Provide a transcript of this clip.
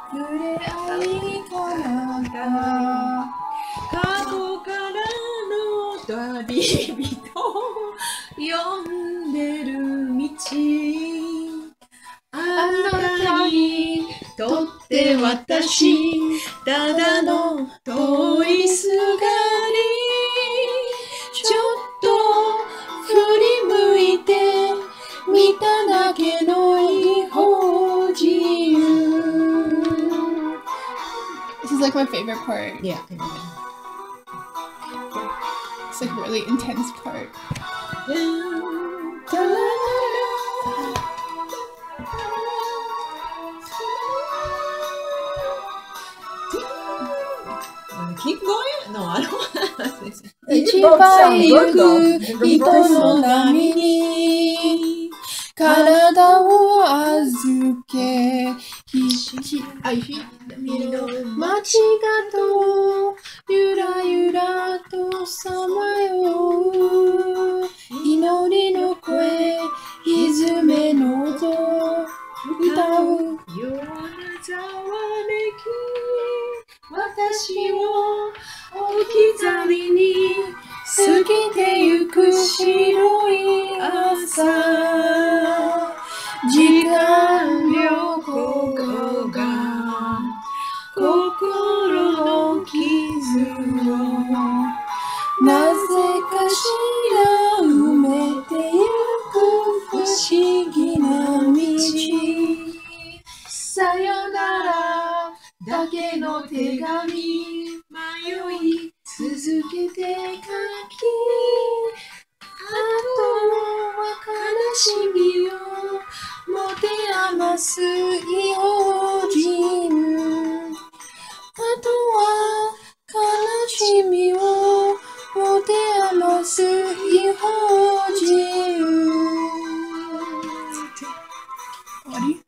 触れ合いかなた過去からの旅人呼んでる道あなたにとって私ただの通りすがりちょっと振り向いて見ただけの異邦人 This is like my favorite part. Yeah. It's like a really intense part. ？Keep going? No, I don't. 一番行く人の波に体を預け街角ゆらゆらとさまよう祈りの声歪めの音歌うようなざわめき私を置き去りに過ぎてゆく白い朝時間旅行が心の傷をなぜかしら埋めてゆく不思議な道さよならだけの手紙迷い続けて書きあとは悲しみを持て余す異邦人あとは悲しみを持て余す異邦人終わり